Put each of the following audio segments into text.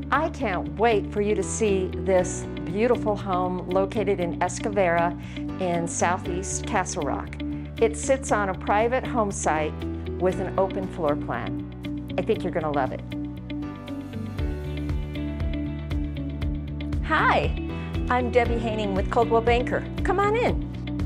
I can't wait for you to see this beautiful home located in Escavera in southeast Castle Rock. It sits on a private home site with an open floor plan. I think you're going to love it. Hi, I'm Debbie Haining with Coldwell Banker. Come on in.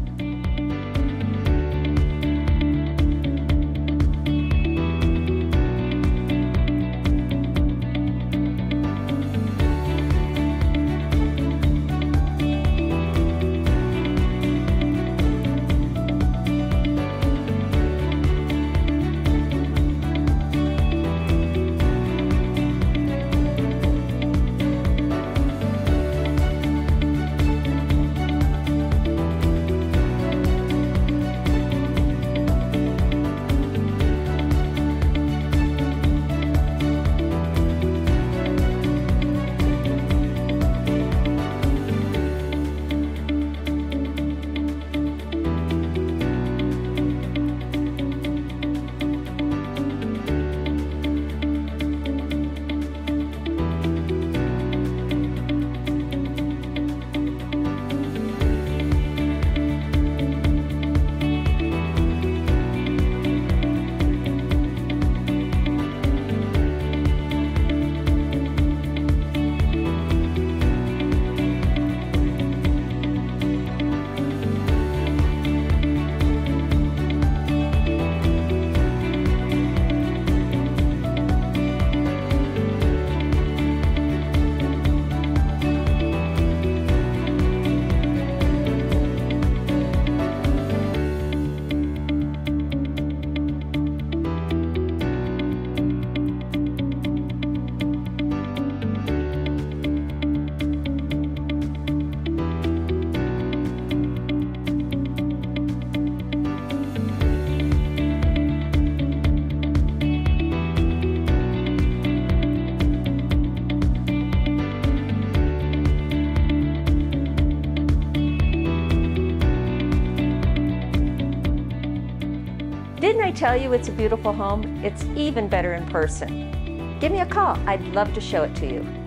Didn't I tell you it's a beautiful home? It's even better in person. Give me a call. I'd love to show it to you.